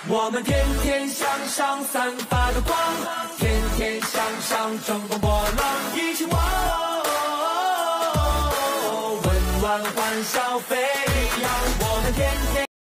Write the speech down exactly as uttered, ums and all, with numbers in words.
我们天天向上散发的光，天天向上乘风破浪，一起玩，温暖欢笑飞扬。我们天天。